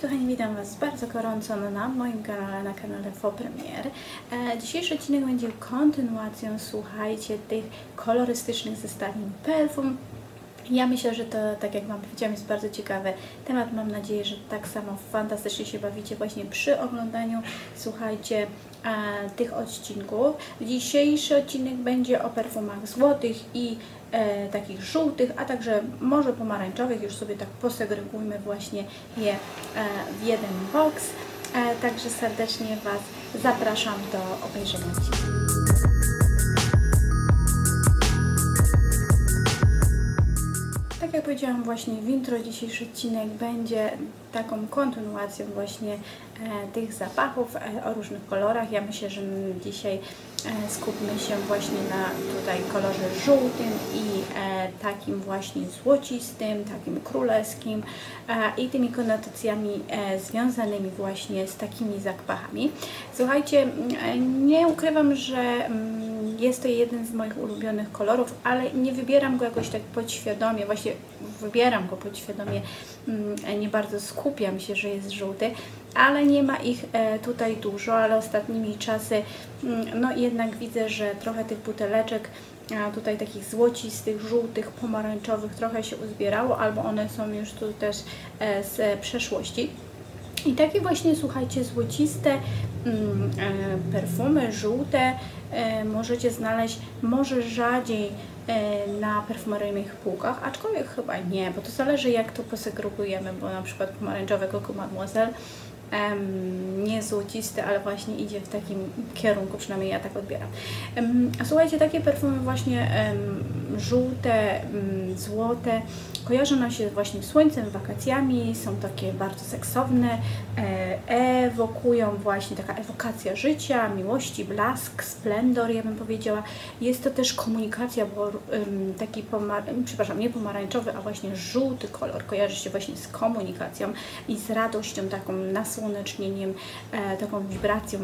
kochani, witam Was bardzo gorąco na moim kanale, na kanale Faux Premiere. Dzisiejszy odcinek będzie kontynuacją, słuchajcie, tych kolorystycznych zestawień perfum. Ja myślę, że to, tak jak Wam powiedziałam, jest bardzo ciekawy temat. Mam nadzieję, że tak samo fantastycznie się bawicie właśnie przy oglądaniu, słuchajcie, tych odcinków. Dzisiejszy odcinek będzie o perfumach złotych i takich żółtych, a także może pomarańczowych. Już sobie tak posegregujmy właśnie je w jeden box. Także serdecznie Was zapraszam do obejrzenia odcinka. Tak jak powiedziałam właśnie w intro, dzisiejszy odcinek będzie taką kontynuacją właśnie tych zapachów o różnych kolorach. Ja myślę, że dzisiaj skupmy się właśnie na tutaj kolorze żółtym i takim właśnie złocistym, takim królewskim i tymi konotacjami związanymi właśnie z takimi zapachami. Słuchajcie, nie ukrywam, że jest to jeden z moich ulubionych kolorów, ale nie wybieram go jakoś tak podświadomie, właśnie wybieram go podświadomie, nie bardzo skupiam się, że jest żółty, ale nie ma ich tutaj dużo, ale ostatnimi czasy no jednak widzę, że trochę tych buteleczek tutaj takich złocistych, żółtych, pomarańczowych trochę się uzbierało, albo one są już tu też z przeszłości. I takie właśnie, słuchajcie, złociste perfumy, żółte możecie znaleźć może rzadziej na perfumeryjnych półkach, aczkolwiek chyba nie, bo to zależy, jak to posegregujemy, bo na przykład pomarańczowe Coco Mademoiselle nie złocisty, ale właśnie idzie w takim kierunku, przynajmniej ja tak odbieram. Słuchajcie, takie perfumy właśnie żółte, złote kojarzą nam się właśnie z słońcem, wakacjami, są takie bardzo seksowne, ewokują właśnie, taka ewokacja życia, miłości, blask, splendor, ja bym powiedziała. Jest to też komunikacja, bo taki nie pomarańczowy, a właśnie żółty kolor kojarzy się właśnie z komunikacją i z radością, taką nasłonecznieniem, taką wibracją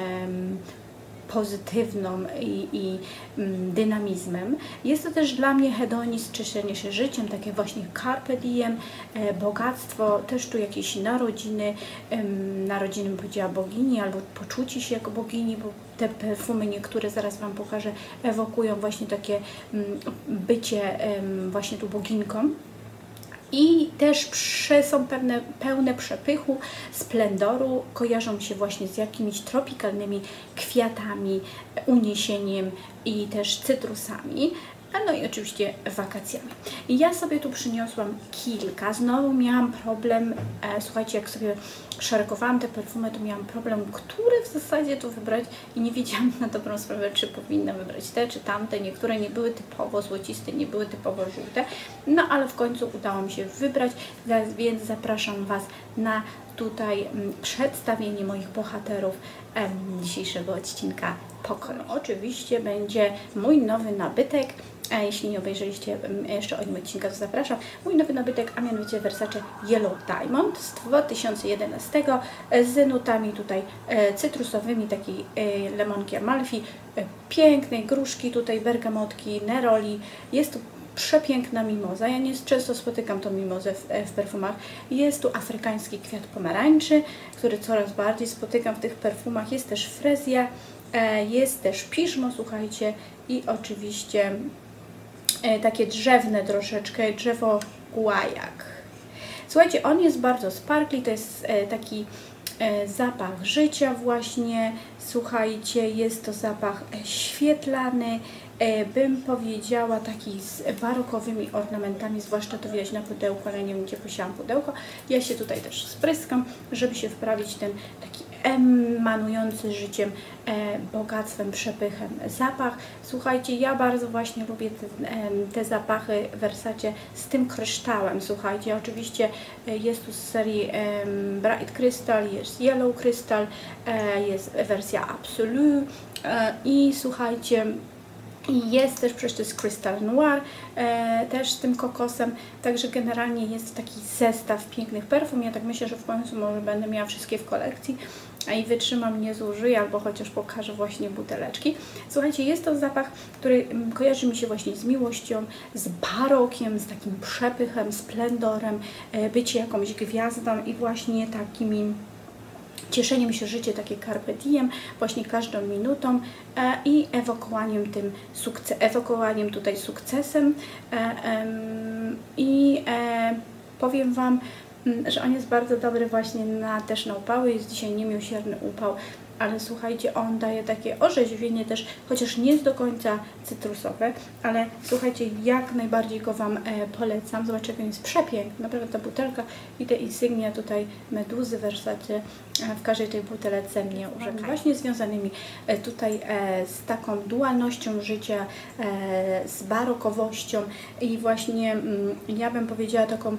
pozytywną i dynamizmem. Jest to też dla mnie hedonizm, cieszenie się życiem, takie właśnie carpe diem, bogactwo, też tu jakieś narodziny, bym powiedziała bogini, albo poczucie się jako bogini, bo te perfumy niektóre, zaraz Wam pokażę, ewokują właśnie takie bycie właśnie tu boginką. I też są pełne przepychu, splendoru, kojarzą się właśnie z jakimiś tropikalnymi kwiatami, uniesieniem i też cytrusami, no i oczywiście wakacjami. I ja sobie tu przyniosłam kilka, znowu miałam problem, słuchajcie, jak sobie szeregowałam te perfumy, to miałam problem, które w zasadzie tu wybrać i nie wiedziałam na dobrą sprawę, czy powinna wybrać te, czy tamte. Niektóre nie były typowo złociste, nie były typowo żółte, no ale w końcu udało mi się wybrać, więc zapraszam Was na tutaj przedstawienie moich bohaterów dzisiejszego odcinka Pokoju. No, oczywiście będzie mój nowy nabytek, a jeśli nie obejrzeliście jeszcze o nim odcinka, to zapraszam. Mój nowy nabytek, a mianowicie Versace Yellow Diamond z 2011 z nutami tutaj cytrusowymi, takiej lemonki Amalfi, pięknej gruszki, tutaj bergamotki, neroli. Jest tu przepiękna mimoza. Ja nie często spotykam tą mimozę w perfumach. Jest tu afrykański kwiat pomarańczy, który coraz bardziej spotykam w tych perfumach. Jest też frezja, jest też piżmo, słuchajcie, i oczywiście takie drzewne troszeczkę, drzewo guajak. Słuchajcie, on jest bardzo sparkly, to jest taki zapach życia właśnie, słuchajcie, jest to zapach świetlany, bym powiedziała taki z barokowymi ornamentami, zwłaszcza to widać na pudełku, ale nie wiem, gdzie posiałam pudełko. Ja się tutaj też spryskam, żeby się wprawić ten taki emanujący życiem, bogactwem, przepychem zapach. Słuchajcie, ja bardzo właśnie lubię te zapachy Versace z tym kryształem. Słuchajcie, oczywiście jest tu z serii Bright Crystal, jest Yellow Crystal, jest wersja Absolute i słuchajcie, I jest też przecież to jest Crystal Noir, też z tym kokosem, także generalnie jest taki zestaw pięknych perfum. Ja tak myślę, że w końcu może będę miała wszystkie w kolekcji, a i wytrzymam, nie zużyję, albo chociaż pokażę właśnie buteleczki. Słuchajcie, jest to zapach, który kojarzy mi się właśnie z miłością, z barokiem, z takim przepychem, splendorem, bycie jakąś gwiazdą i właśnie takimi cieszeniem się życiem, takie carpe diem, właśnie każdą minutą i ewokowaniem tutaj sukcesem powiem Wam, że on jest bardzo dobry właśnie też na upały. Jest dzisiaj niemiłosierny upał, ale słuchajcie, on daje takie orzeźwienie też, chociaż nie jest do końca cytrusowe, ale słuchajcie, jak najbardziej go Wam polecam. Zobaczcie, jak on jest przepiękny, naprawdę ta butelka i te insygnia tutaj Meduzy, Versace w każdej tej butelce mnie urzekają. Właśnie związanymi tutaj z taką dualnością życia, z barokowością i właśnie ja bym powiedziała taką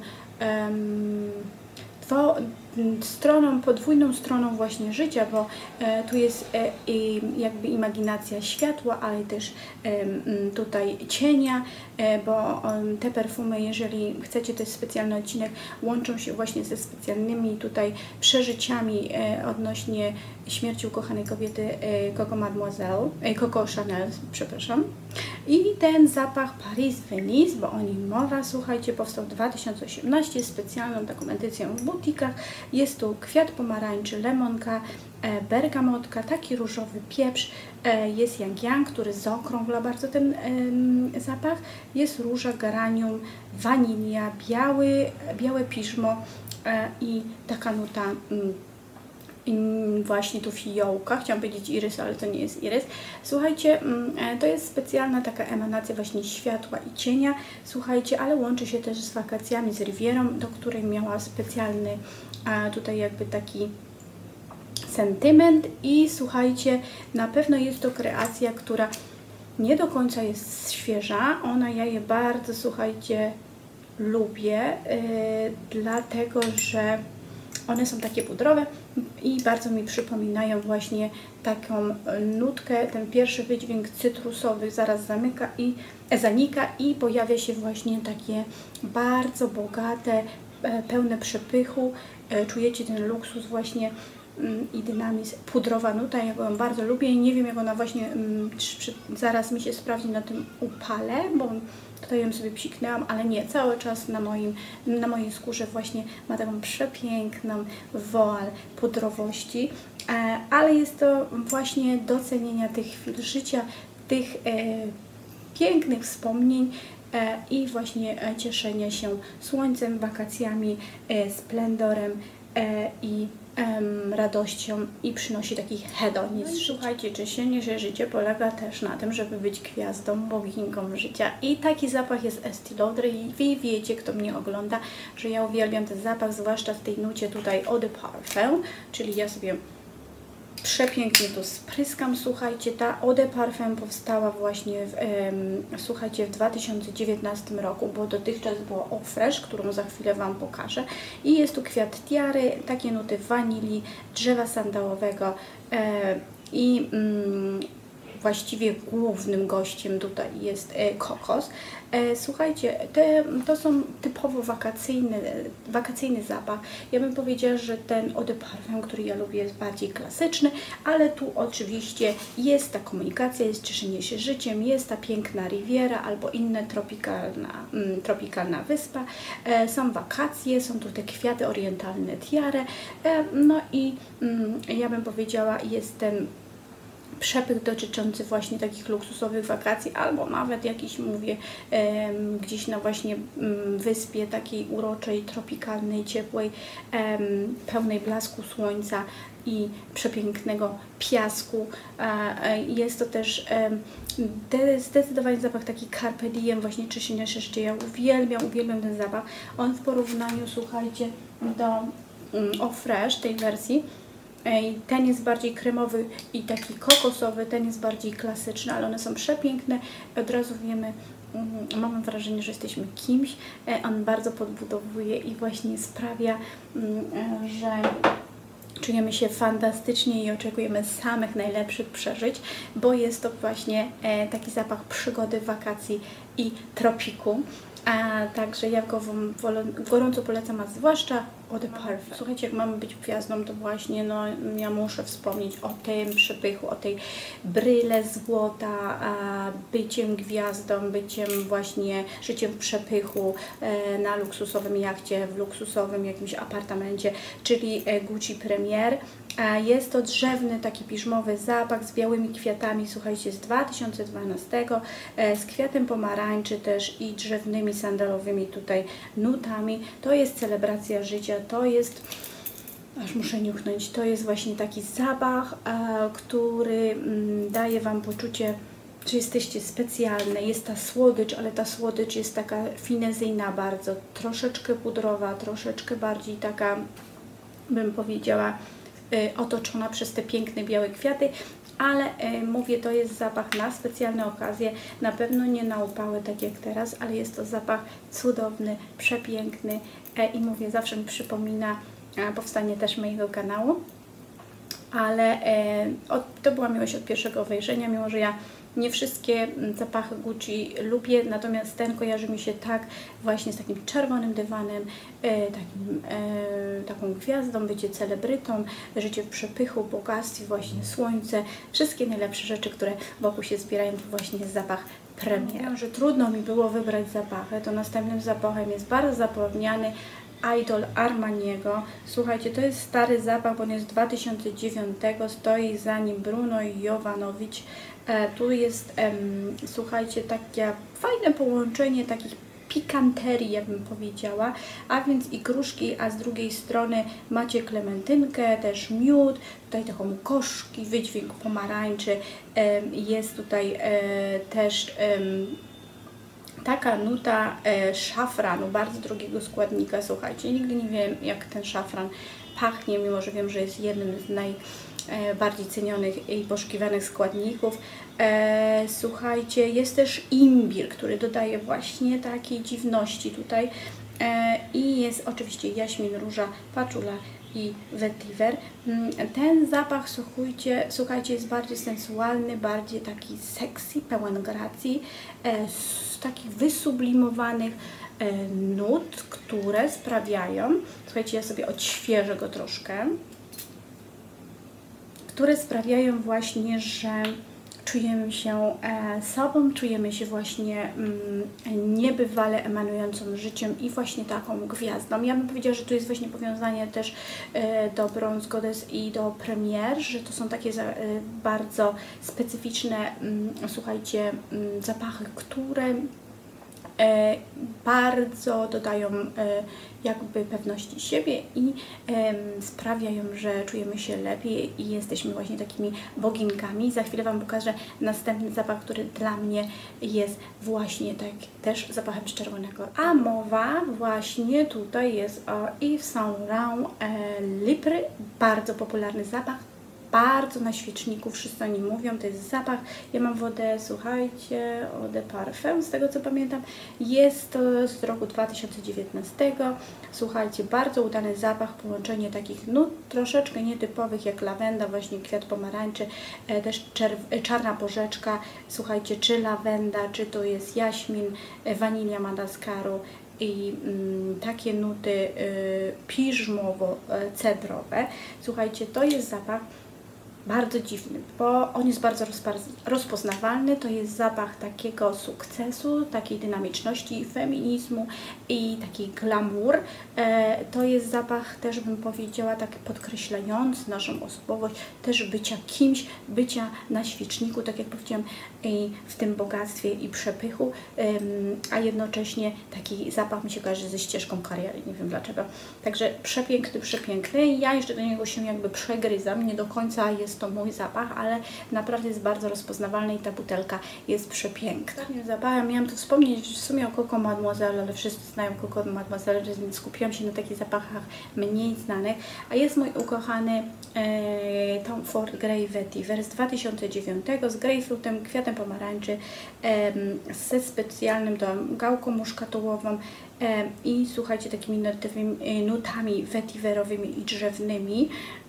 podwójną stroną właśnie życia, bo tu jest jakby imaginacja światła, ale też tutaj cienia, bo te perfumy, jeżeli chcecie, to jest specjalny odcinek, łączą się właśnie ze specjalnymi tutaj przeżyciami odnośnie śmierci ukochanej kobiety Coco Chanel, przepraszam. I ten zapach Paris Venice, bo o nim mowa, słuchajcie, powstał w 2018 specjalną taką edycją w butikach. Jest tu kwiat pomarańczy, lemonka, bergamotka, taki różowy pieprz, jest yang, który zaokrągla bardzo ten zapach, jest róża, geranium, wanilia, białe piżmo i taka nuta właśnie tu fiołka, chciałam powiedzieć irys, ale to nie jest irys. Słuchajcie, to jest specjalna taka emanacja właśnie światła i cienia, słuchajcie, ale łączy się też z wakacjami, z Rivierą, do której miała specjalny tutaj jakby taki sentyment i słuchajcie, na pewno jest to kreacja, która nie do końca jest świeża, ja je bardzo, słuchajcie, lubię, dlatego, że one są takie pudrowe i bardzo mi przypominają właśnie taką nutkę, ten pierwszy wydźwięk cytrusowy zaraz zanika i pojawia się właśnie takie bardzo bogate, pełne przepychu. Czujecie ten luksus właśnie i dynamizm, pudrowa nuta, ja ją bardzo lubię i nie wiem, jak ona właśnie zaraz mi się sprawdzi na tym upale, bo tutaj ją sobie psiknęłam, ale nie, cały czas na mojej skórze właśnie ma taką przepiękną woal pudrowości, ale jest to właśnie docenienia tych chwil życia, tych pięknych wspomnień i właśnie cieszenia się słońcem, wakacjami, splendorem i radością i przynosi taki hedonizm. Słuchajcie, cieszenie się życie polega też na tym, żeby być gwiazdą, boginką życia i taki zapach jest Estée Lauder i wy wiecie, kto mnie ogląda, że ja uwielbiam ten zapach, zwłaszcza w tej nucie tutaj Eau de Parfum, czyli ja sobie przepięknie to spryskam. Słuchajcie, ta Eau de Parfum powstała właśnie słuchajcie, w 2019 roku, bo dotychczas było Eau Fresh, którą za chwilę Wam pokażę. I jest tu kwiat tiary, takie nuty wanilii, drzewa sandałowego i właściwie głównym gościem tutaj jest kokos. Słuchajcie, to są typowo wakacyjny zapach. Ja bym powiedziała, że ten Eau de Parfum, który ja lubię, jest bardziej klasyczny, ale tu oczywiście jest ta komunikacja, jest cieszenie się życiem, jest ta piękna Riviera albo inna tropikalna wyspa. Są wakacje, są tu te kwiaty orientalne, tiare, no i ja bym powiedziała, jest ten przepych dotyczący właśnie takich luksusowych wakacji, albo nawet jakiś, mówię, gdzieś na właśnie wyspie takiej uroczej, tropikalnej, ciepłej, pełnej blasku słońca i przepięknego piasku. Jest to też zdecydowanie zapach taki carpe diem, właśnie cieszenia się życia. Ja uwielbiam ten zapach. On w porównaniu, słuchajcie, do Eau Fresh, tej wersji, ten jest bardziej kremowy i taki kokosowy, ten jest bardziej klasyczny, ale one są przepiękne. Od razu wiemy, mamy wrażenie, że jesteśmy kimś. On bardzo podbudowuje i właśnie sprawia, że czujemy się fantastycznie i oczekujemy samych najlepszych przeżyć, bo jest to właśnie taki zapach przygody, wakacji i tropiku. Także ja go Wam gorąco polecam, a zwłaszcza Eau de Parfum. Słuchajcie, jak mamy być gwiazdą, to właśnie ja muszę wspomnieć o tym przepychu, o tej bryle złota, byciem gwiazdą, byciem właśnie życiem w przepychu na luksusowym jachcie, w luksusowym jakimś apartamencie, czyli Gucci Premier. Jest to drzewny, taki piżmowy zapach z białymi kwiatami, słuchajcie, z 2012, z kwiatem pomarańczy też i drzewnymi, sandalowymi tutaj nutami. To jest celebracja życia, to jest, aż muszę niuchnąć, to jest właśnie taki zapach, który daje Wam poczucie, że jesteście specjalne. Jest ta słodycz, ale ta słodycz jest taka finezyjna bardzo, troszeczkę pudrowa, troszeczkę bardziej taka, bym powiedziała, otoczona przez te piękne białe kwiaty, ale mówię, to jest zapach na specjalne okazje, na pewno nie na upały tak jak teraz, ale jest to zapach cudowny, przepiękny i mówię, zawsze mi przypomina powstanie też mojego kanału, ale to była miłość od pierwszego wejrzenia, mimo że ja nie wszystkie zapachy Gucci lubię, natomiast ten kojarzy mi się tak właśnie z takim czerwonym dywanem, taką gwiazdą, bycie celebrytą, życie w przepychu, bogactwie, właśnie słońce, wszystkie najlepsze rzeczy, które wokół się zbierają, to właśnie jest zapach Premier. Wiem, że trudno mi było wybrać zapachy, to następnym zapachem jest bardzo zapomniany Idol Armaniego. Słuchajcie, to jest stary zapach, bo on jest z 2009, stoi za nim Bruno Jovanovich. Tu jest, słuchajcie, takie fajne połączenie takich pikanterii, ja bym powiedziała, a więc i gruszki, a z drugiej strony macie klementynkę, też miód, tutaj taką koszki, wydźwięk pomarańczy, jest tutaj też taka nuta szafranu, bardzo drogiego składnika. Słuchajcie, nigdy nie wiem, jak ten szafran pachnie, mimo że wiem, że jest jednym z najbardziej cenionych i poszukiwanych składników. Słuchajcie, jest też imbir, który dodaje właśnie takiej dziwności tutaj. I jest oczywiście jaśmin, róża, paczula i vetiver. Ten zapach, słuchajcie, jest bardziej sensualny, bardziej taki sexy, pełen gracji, z takich wysublimowanych nut, które sprawiają, słuchajcie, ja sobie odświeżę go troszkę, które sprawiają właśnie, że czujemy się sobą, czujemy się właśnie niebywale emanującą życiem i właśnie taką gwiazdą. Ja bym powiedziała, że tu jest właśnie powiązanie też do Bronze Goddess i do Premier, że to są takie bardzo specyficzne, słuchajcie, zapachy, które bardzo dodają jakby pewności siebie i sprawiają, że czujemy się lepiej i jesteśmy właśnie takimi boginkami. Za chwilę Wam pokażę następny zapach, który dla mnie jest właśnie tak też zapachem z czerwonego. A mowa właśnie tutaj jest o Yves Saint Laurent Lipry, bardzo popularny zapach, bardzo na świeczniku, wszyscy o nim mówią, to jest zapach, ja mam wodę, słuchajcie, Eau de Parfum, z tego co pamiętam, jest to z roku 2019, słuchajcie, bardzo udany zapach, połączenie takich nut troszeczkę nietypowych jak lawenda, właśnie kwiat pomarańczy, też czarna porzeczka, słuchajcie, czy lawenda, czy to jest jaśmin, wanilia Madagaskaru i takie nuty piżmowo-cedrowe. Słuchajcie, to jest zapach bardzo dziwny, bo on jest bardzo rozpoznawalny, to jest zapach takiego sukcesu, takiej dynamiczności, feminizmu i taki glamour. To jest zapach też, bym powiedziała, tak podkreślający naszą osobowość, też bycia kimś, bycia na świeczniku, tak jak powiedziałam, i w tym bogactwie i przepychu, a jednocześnie taki zapach mi się kojarzy ze ścieżką kariery, nie wiem dlaczego. Także przepiękny, przepiękny. Ja jeszcze do niego się jakby przegryzam, nie do końca jest jest to mój zapach, ale naprawdę jest bardzo rozpoznawalny i ta butelka jest przepiękna. Takim zapachem miałam tu wspomnieć w sumie o Coco Mademoiselle, ale wszyscy znają Coco Mademoiselle, więc skupiłam się na takich zapachach mniej znanych, a jest mój ukochany Tom Ford Grey Vetiver z 2009 z grapefruitem, kwiatem pomarańczy, ze specjalnym gałką muszkatołową i słuchajcie, takimi nutami vetiverowymi i drzewnymi.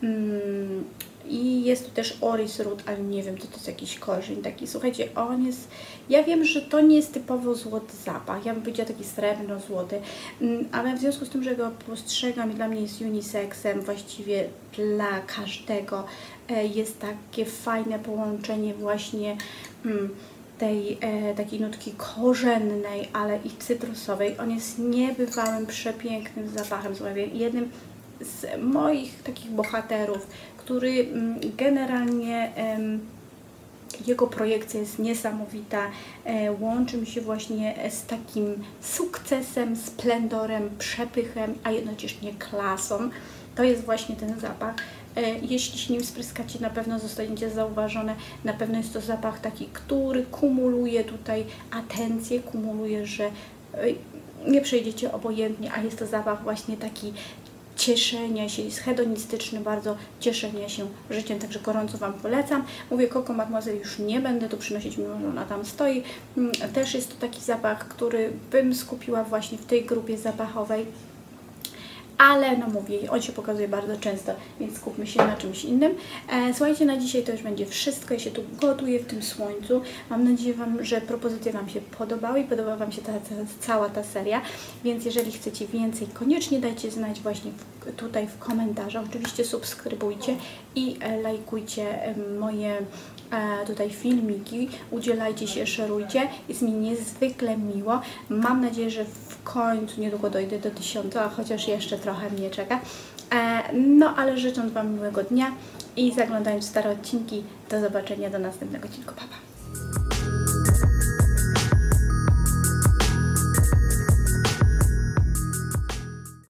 I jest tu też Orris Root, ale nie wiem, to jest jakiś korzeń taki. Słuchajcie, on jest... Ja wiem, że to nie jest typowo złoty zapach. Ja bym powiedziała taki srebrno-złoty, ale w związku z tym, że go postrzegam i dla mnie jest unisexem, właściwie dla każdego, jest takie fajne połączenie właśnie tej takiej nutki korzennej, ale i cytrusowej. On jest niebywałym, przepięknym zapachem. Jednym z moich takich bohaterów, który generalnie jego projekcja jest niesamowita, łączy mi się właśnie z takim sukcesem, splendorem, przepychem, a jednocześnie klasą. To jest właśnie ten zapach. Jeśli się nim spryskacie, na pewno zostaniecie zauważone. Na pewno jest to zapach taki, który kumuluje tutaj atencję, kumuluje, że nie przejdziecie obojętnie, a jest to zapach właśnie taki cieszenia się, jest hedonistyczny, bardzo cieszenia się życiem, także gorąco Wam polecam. Mówię, Coco Mademoiselle już nie będę tu przynosić, mimo że ona tam stoi. Też jest to taki zapach, który bym skupiła właśnie w tej grupie zapachowej. Ale no mówię, on się pokazuje bardzo często, więc skupmy się na czymś innym. Słuchajcie, na dzisiaj to już będzie wszystko. Ja się tu gotuję w tym słońcu. Mam nadzieję, że propozycje Wam się podobały i podoba Wam się cała ta seria. Więc jeżeli chcecie więcej, koniecznie dajcie znać właśnie tutaj w komentarzach. Oczywiście subskrybujcie i lajkujcie moje tutaj filmiki, udzielajcie się, szerujcie, jest mi niezwykle miło. Mam nadzieję, że w końcu niedługo dojdę do 1000, a chociaż jeszcze trochę mnie czeka. No ale życząc Wam miłego dnia i zaglądając w stare odcinki, do zobaczenia do następnego odcinku. Pa, pa.